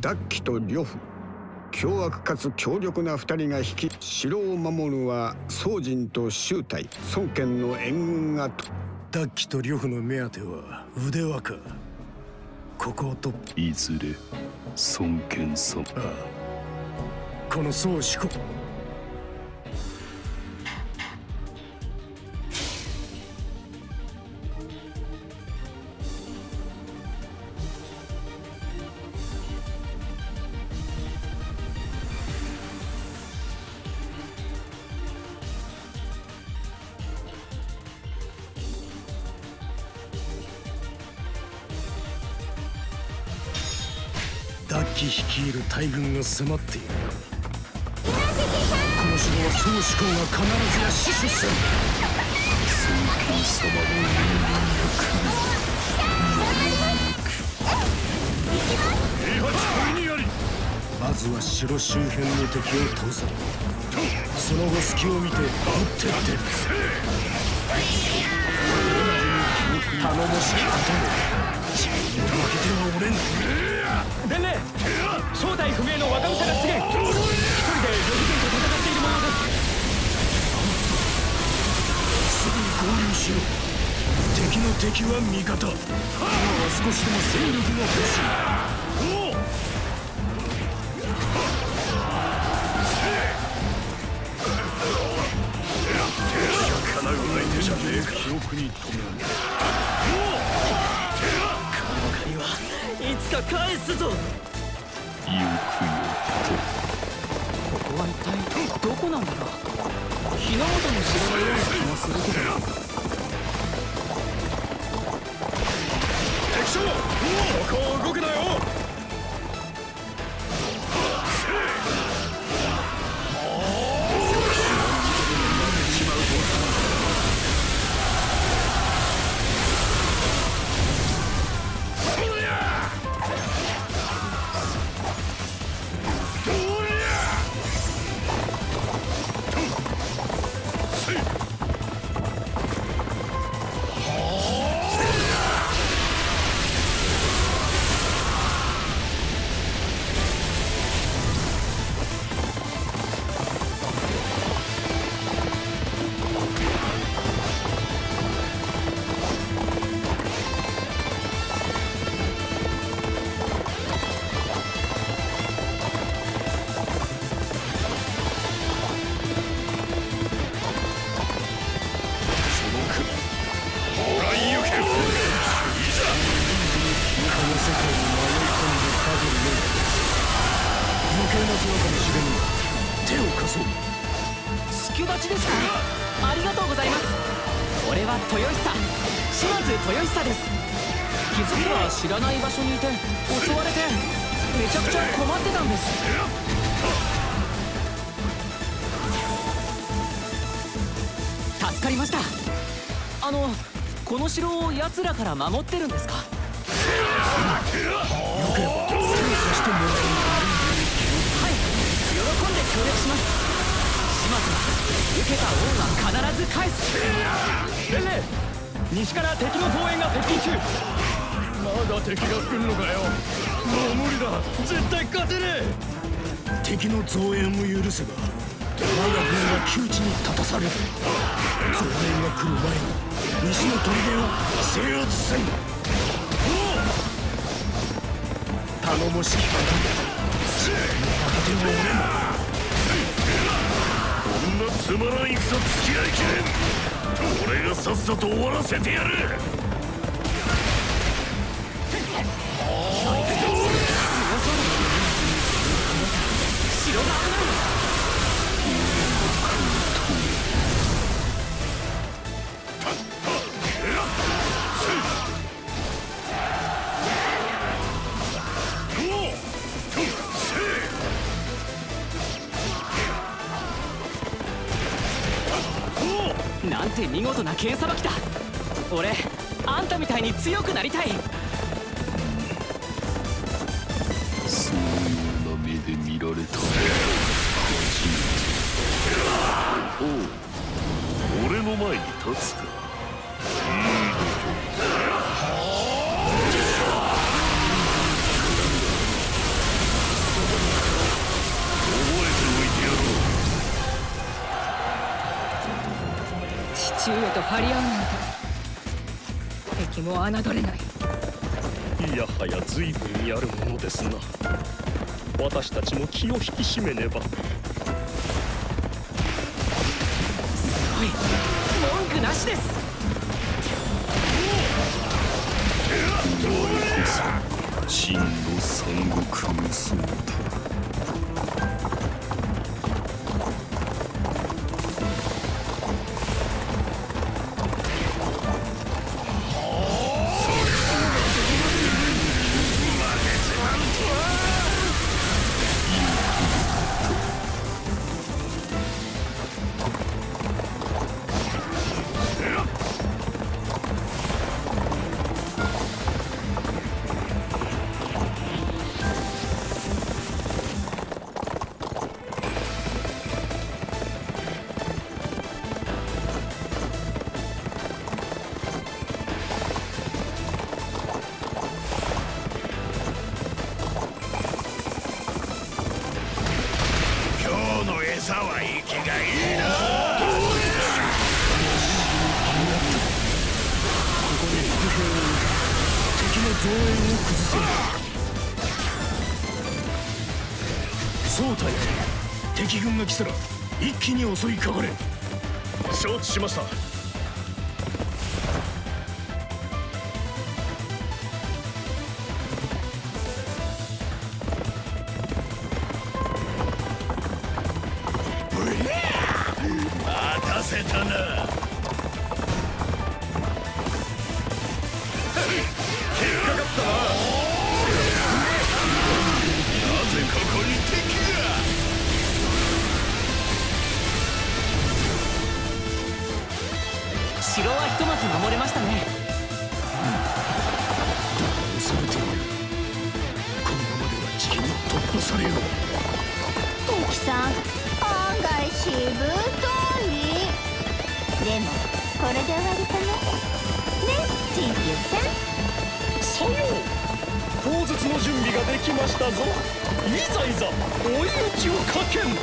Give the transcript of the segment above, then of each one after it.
ダッキと呂布、凶悪かつ強力な2人が率い、城を守るは宗人と周泰、孫権の援軍が。 ダッキと呂布の目当ては腕輪か。ここを突破。 いずれ孫権様。 ああ、この宗四国。ダッキ率いる大軍が迫っている。この城は宗主公が必ずや死守せん。 孫権様の命運が来る。 まずは城周辺の敵を倒され、その後隙を見て追ってって。頼もしきことも自分に負けてはおれん。 伝令、正体不明の若武者が出現。一人で呂布軍と戦っている模様です。 すぐに合流しろ。敵の敵は味方。今は少しでも戦力が欲しい。 叶う相手じゃねえか。記憶に止める。 いつか返すぞ。 よくよここは一体どこなんだろう。日の本の城のような気がするけど。敵将、そこを動くなよ。隙立ちですか。ありがとうございます。俺は豊久、島津豊久です。気づけば知らない場所にいて襲われてめちゃくちゃ困ってたんです。助かりました。この城を奴らから守ってるんですか。よければ手を貸してもらえる。 はい、喜んで協力します。島津は受けた恩は必ず返す。伝令、西から敵の増援が接近中。まだ敵が来るのかよ。もう無理だ、絶対勝てねえ。敵の増援を許せば我が軍は窮地に立たされる。増援が来る前に西の砦を制圧せん。頼もしき方だ。負けてはおれん。 こんなつまらん戦付き合いきれん。俺がさっさと終わらせてやる。 城が危ない。なんて見事な剣さばきだ。俺あんたみたいに強くなりたい。 そういうな目で見られた初めて。おう、俺の前に立つか。 張り合うなんて敵も侮れない。 いやはや随分やるものですな。私たちも気を引き締めねば。 すごい、文句なしです。 こそ真の三国無双だ。 餌は生きがいいな。 ここで伏兵を受け敵の増援を崩せ。総隊、敵軍が来たら一気に襲いかかれ。承知しました。 待たせたな。なぜここに敵が。 城はひとまず守れましたね。 恐れておる。このままではじきに突破されよう。 トキさん、案外しぶとい。でもこれで終わりかな。ね、チンピュさん。 さよう。砲術の準備ができましたぞ。いざいざ追い打ちをかけん。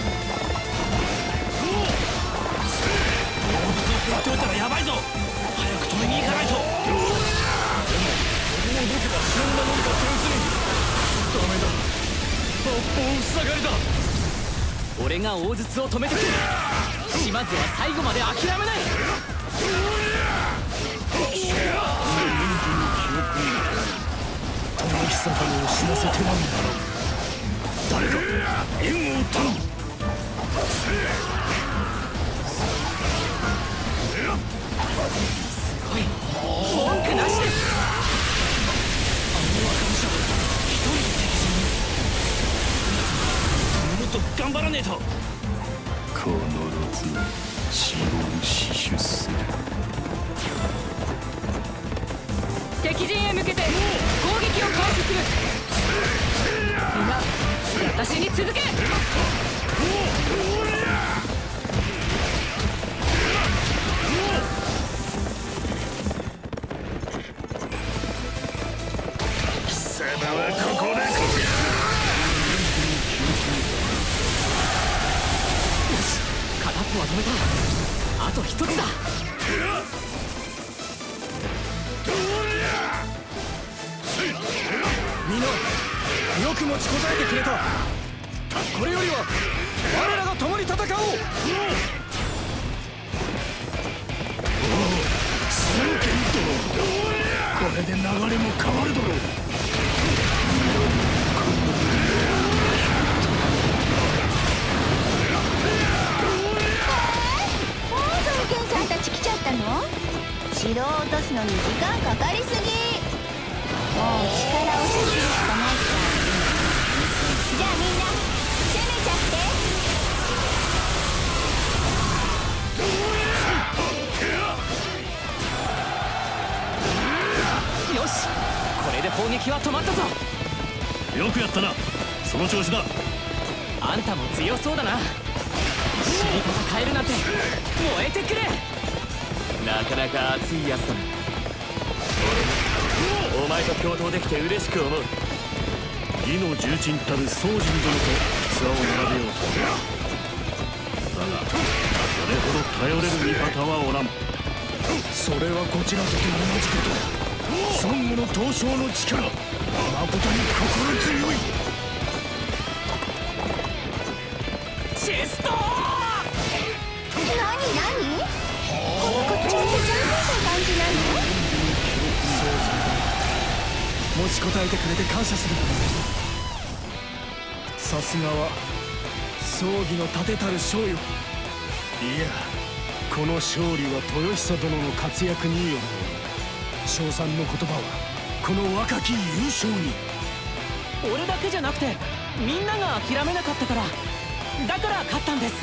砲術を食らっておいたらヤバいぞ。早く止めに行かないと。でも俺も動けばそんなもんか手薄に。ダメだ、八方塞がりだ。俺が大筒を止めてくる。島津は最後まで諦めない。 玉木坂を死なせてはならん。誰か援護を頼む。 すごい、文句なしです。あの若武者一人の敵陣に。もっと頑張らねえと。 必ず城を死守する。 敵陣へ向けて攻撃を開始する。みんな私に続け。 貴様はここでよし、片っぽは止めた。あと一つだ。 みんなよく持ちこたえてくれた。これよりは我らが共に戦おう。寸剣殿、これで流れも変わるだろう。 もう孫権さんたち来ちゃったの？城を落とすのに時間かかりすぎ。もう力を仕切るしかないか。じゃあみんな攻めちゃって。 よし、これで砲撃は止まったぞ。 よくやったな。その調子だ。 あんたも強そうだな。一緒に戦えるなんて燃えてくれ。なかなか熱いやつだな。俺もお前と共闘できて嬉しく思う。 義の重鎮たる宗人殿と器を並べようと。だがそれほど頼れる味方はおらん。 それはこちらとて同じことだ。孫悟の東証の力、誠に心強い。 チストー。 何この子連れてどういう感じなの？ 持ちこたえてくれて感謝する。 さすがは葬儀の盾たる将よ。いや、この勝利は豊久殿の活躍による。称賛の言葉はこの若き優勝に。 俺だけじゃなくてみんなが諦めなかったから、だから勝ったんです。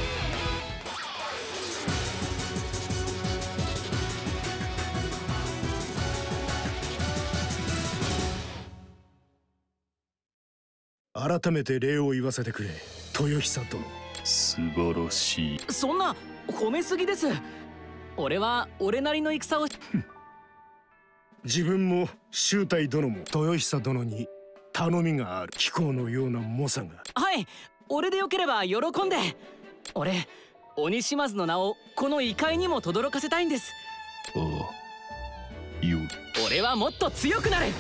改めて礼を言わせてくれ、豊久殿。 素晴らしい。 そんな褒めすぎです。俺は俺なりの戦を自分も周太殿も豊久殿に頼みがある。貴公のような猛者が。 はい、俺でよければ喜んで。俺鬼島津の名をこの異界にも轟かせたいんです。 ああ、よ。 俺はもっと強くなる。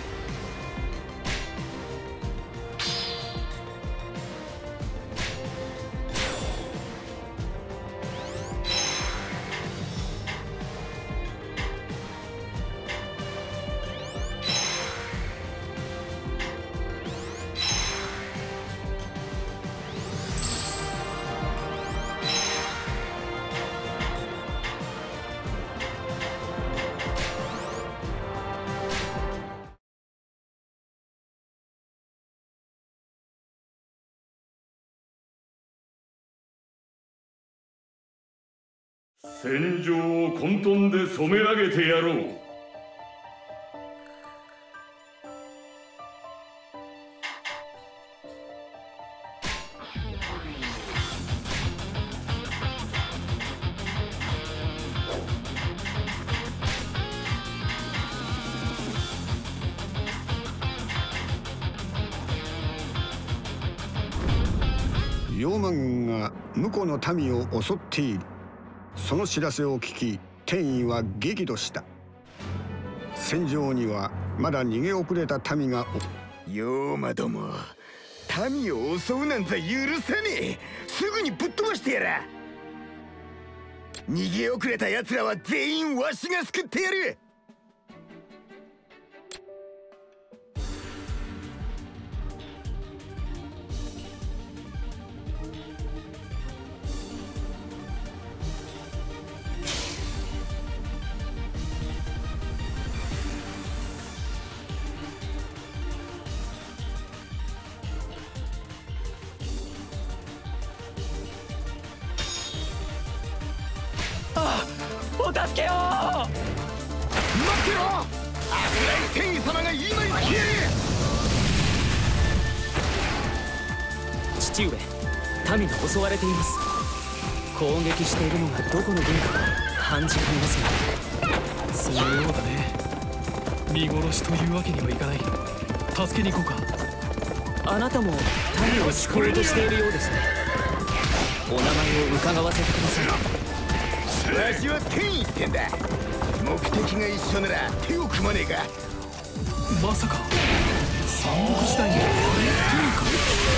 戦場を混沌で染め上げてやろう。 妖魔軍が婿の民を襲っている。その知らせを聞き、天尉は激怒した。戦場にはまだ逃げ遅れた民が。 妖魔ども、民を襲うなんざ許さねえ。すぐにぶっ飛ばしてやら。逃げ遅れた奴らは全員わしが救ってやる。 お助けを。 待ってろ。危ない天尉様が今に消える。 父上、民が襲われています。攻撃しているのがどこの軍か感じかねますが。 そのようだね。見殺しというわけにはいかない。助けに行こうか。 あなたも民を救おうとしているようですね。お名前を伺わせてください。 わしは天尉ってんだ。目的が一緒なら手を組まねえか。 まさか三国時代の天か。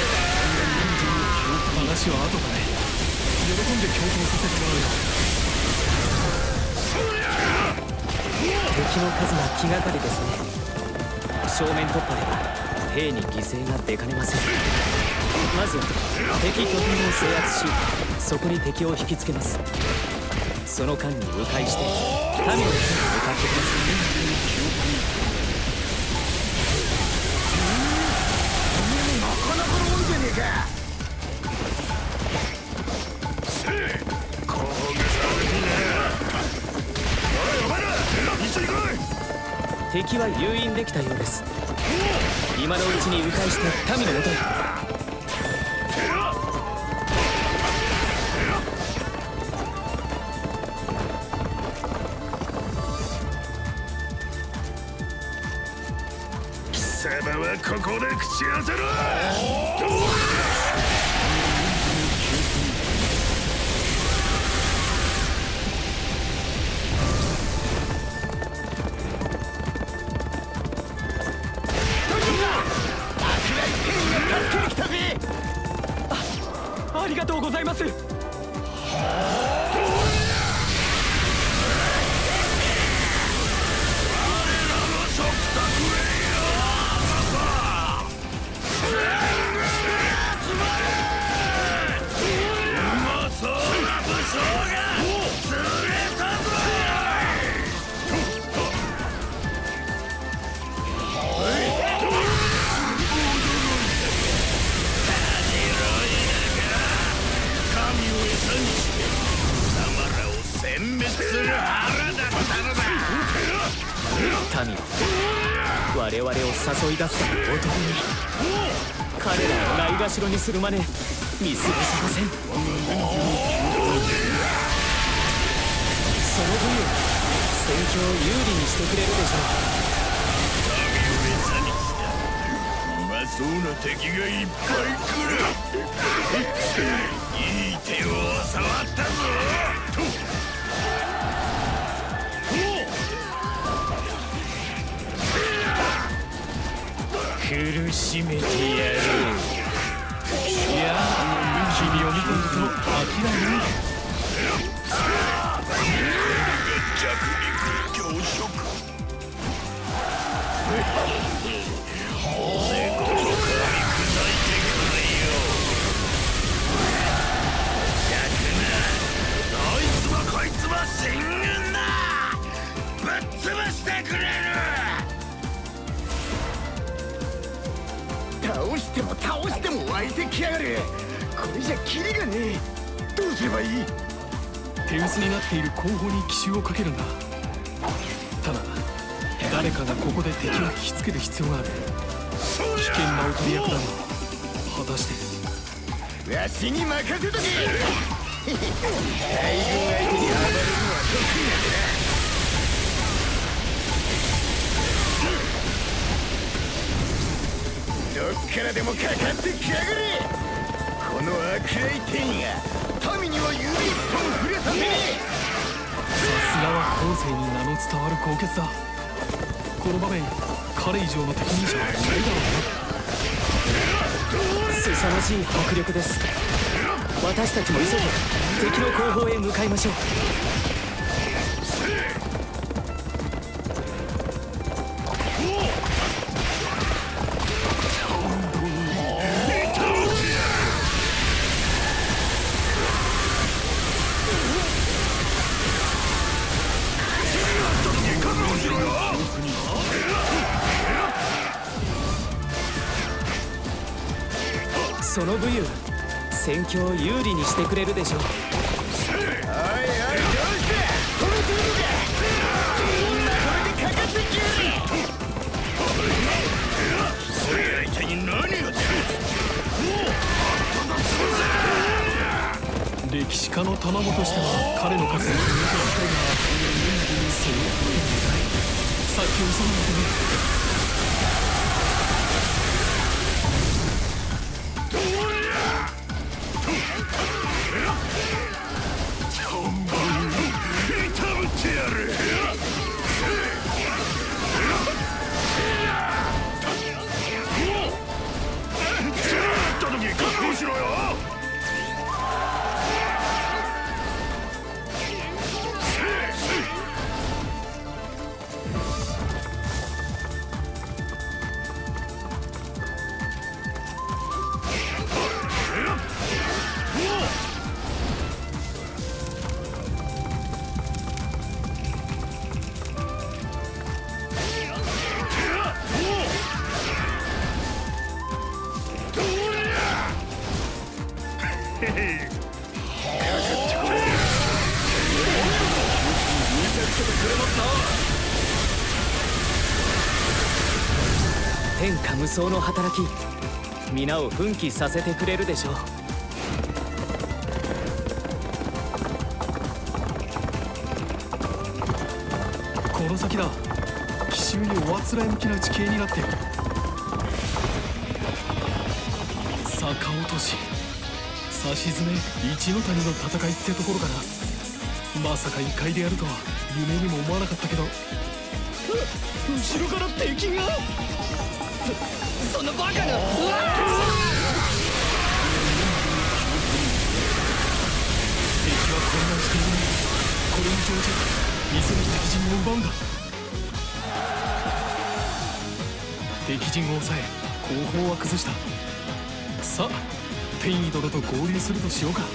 話は後だね。喜んで共闘させてもらうよ。 敵の数が気がかりですね。正面突破では兵に犠牲が出かねません。まず敵拠点を制圧し、そこに敵を引きつけます。その間に迂回して民の手に向かってください。 なかなかのもんじゃねえか。 敵は誘引できたようです。今のうちに迂回して民のもとへ。 貴様はここで口当てろ。 ありがとうございます。民よ、我々を誘い出す男に彼らをないがしろにするまで見過ごせません。その分を戦況を有利にしてくれるでしょうまそうな敵がいっぱい来る。いい手を教わったぞ。苦しめてやる。いや、君を見ていると飽きないね。これが弱肉強食。大勢この壁砕いてくれよ。逆な、どいつもこいつも進軍だ。ぶっ潰してくれる。 倒しても湧いてきやがる。これじゃキリがねえ。どうすればいい？ 手薄になっている後方に奇襲をかけるんだ。ただ誰かがここで敵を引きつける必要がある。危険なおとり役だが、果たしてわしに任せとけ。大軍相手に暴れるのは得意なんだな。どっからでもかかってきやがれ。この悪愛天意が民には指一本触れさせねえ。 さすがは後世に名の伝わる豪傑だ。この場面、彼以上の適任者はいないだろうな。 凄まじい迫力です。私たちも急いで敵の後方へ向かいましょう。その武勇、戦況を有利にしてくれるでしょう。 おいおい、どうした？その程度か。みんなこれでかかってきやれ。 それ相手に何をする。 歴史家の玉本としては彼の活躍を見ておきたいが、そういうことにさっき収まってね。 天下無双の働き、皆を奮起させてくれるでしょう。 この先だ。奇襲におあつらえ向きな地形になっている。逆落とし、差し詰め、一の谷の戦いってところかな。まさか異界でやるとは夢にも思わなかったけど。 後ろから敵が。そんなバカな。 上じゃ見せる敵陣を奪うんだ。敵陣を抑え後方は崩した。さあ天意殿と合流するとしようか。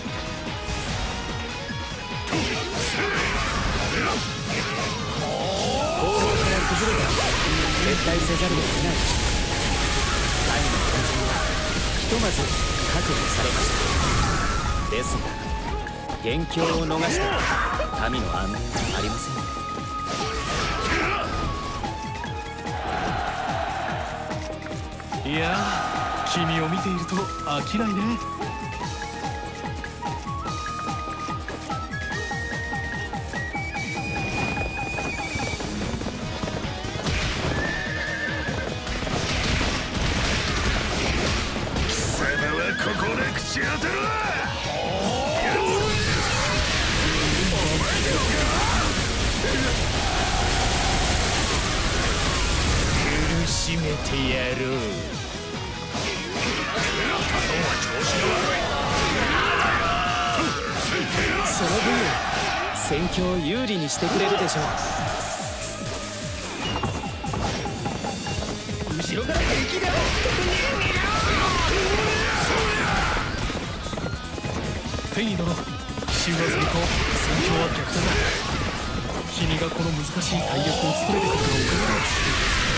後方から崩れた撤退せざるを得ない。タイの本陣はひとまず確保されました。ですが元凶を逃しては民の安寧はありません。 いやー、君を見ていると飽きないね。 貴様はここで口当てろ。苦しめてやろう。 その分戦況を有利にしてくれるでしょう。後ろから敵だ。 天意殿、奇襲は成功、戦況は逆転だ。君がこの難しい大役を務めてくれたおかげだ。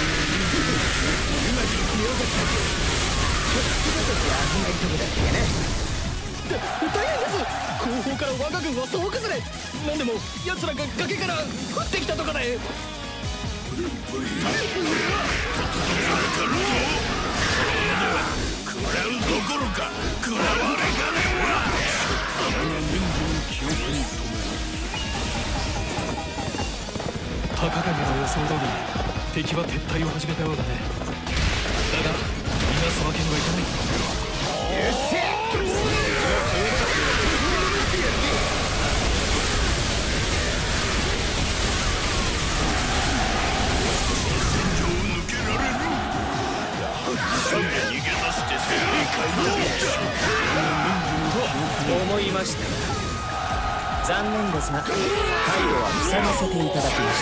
大変です。後方から我が軍は総崩れ。なんでも奴らが崖から降ってきたとかで。 食らうどころか食らわれがねえわ。 高影の予想通り敵は撤退を始めたようだね。だが逃がすわけにはいかない。 よっしゃ。 思いました。残念ですが、退路は塞がせていただきました。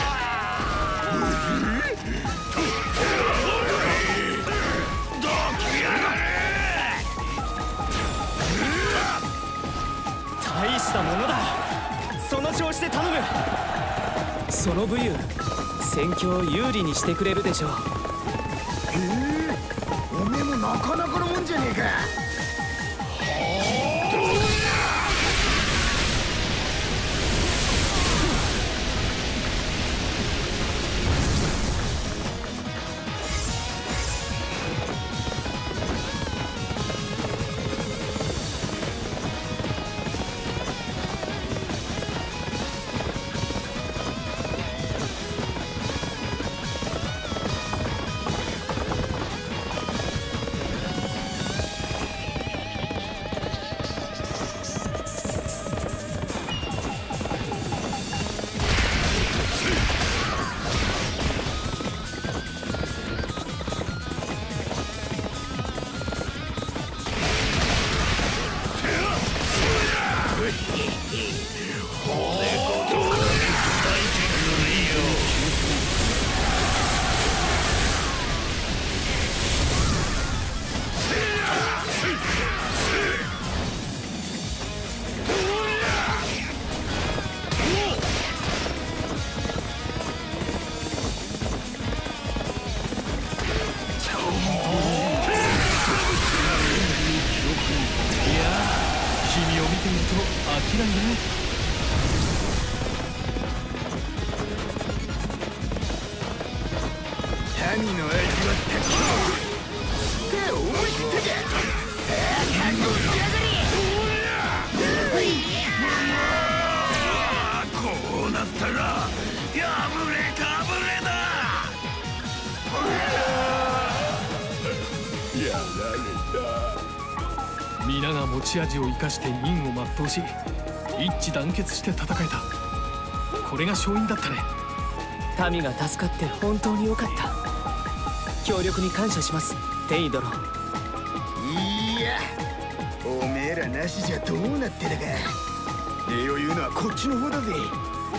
大したものだ。その調子で頼む。その武勇、戦況を有利にしてくれるでしょう。 おめえもなかなかのもんじゃねえか。神の味は敵手を思い切ってけ。覚悟しやがれ。こうなったら破れかぶれだ。やられた。 皆が持ち味を生かして任を全うし、一致団結して戦えた。これが勝因だったね。 民が助かって本当に良かった。協力に感謝します、テイ殿。 いや、おめえらなしじゃどうなってたか。礼を言うのはこっちの方だぜ。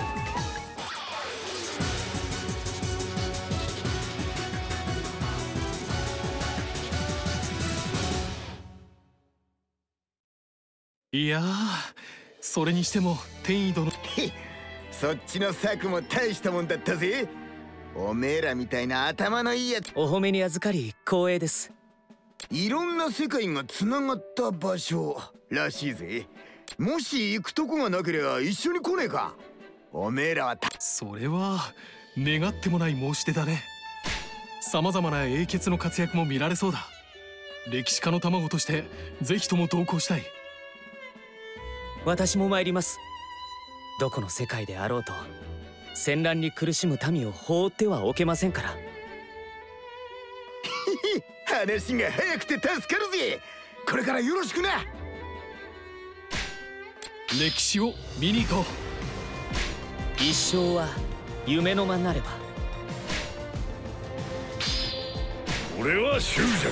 いやー、それにしても天意殿。 そっちの策も大したもんだったぜ。おめえらみたいな頭のいいやつ。 お褒めに預かり光栄です。 いろんな世界がつながった場所らしいぜ。もし行くとこがなければ一緒に来ねえか。おめえらはそれは願ってもない申し出だね。さまざまな英傑の活躍も見られそうだ。歴史家の卵としてぜひとも同行したい。 私も参ります。どこの世界であろうと戦乱に苦しむ民を放ってはおけませんから。 話が早くて助かるぜ。これからよろしくな。 歴史を見に行こう。 一生は夢の間なれば。 俺は執着。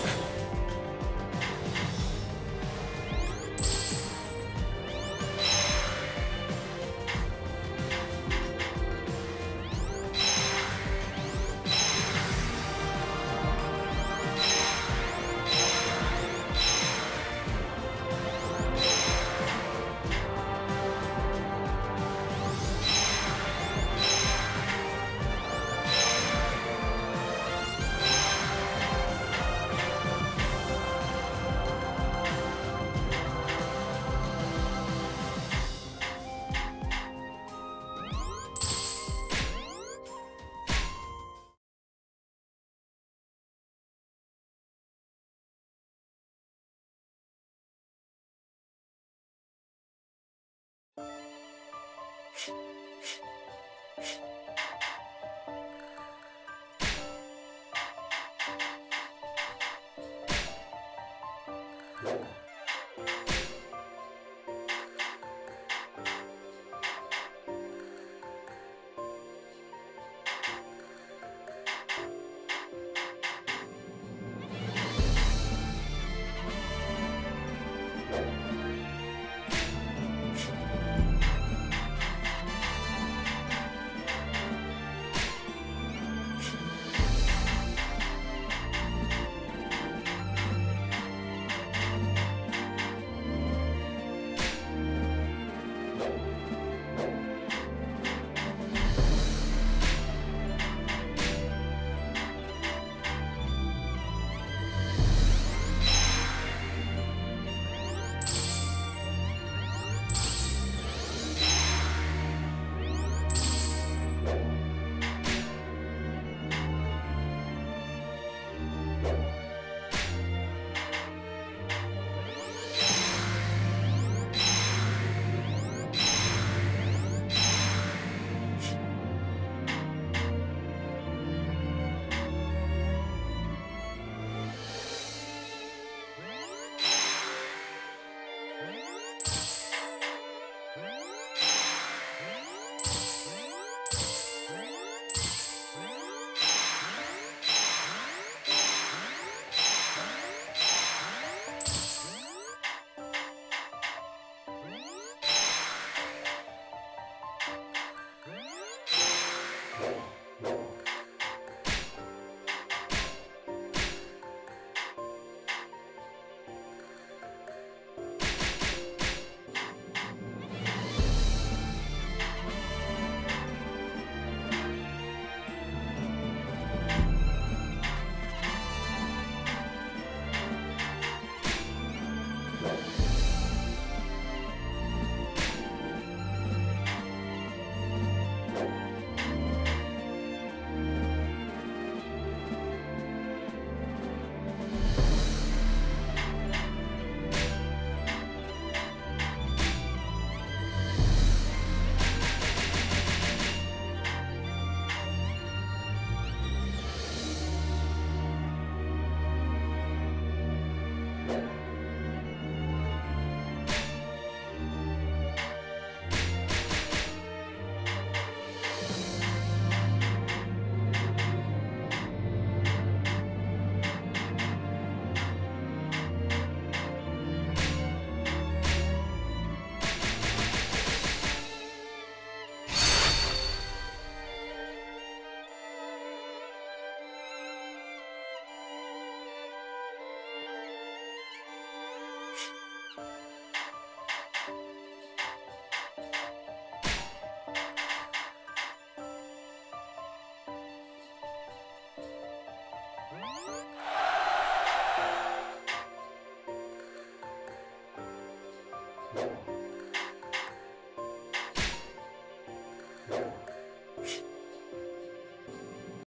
う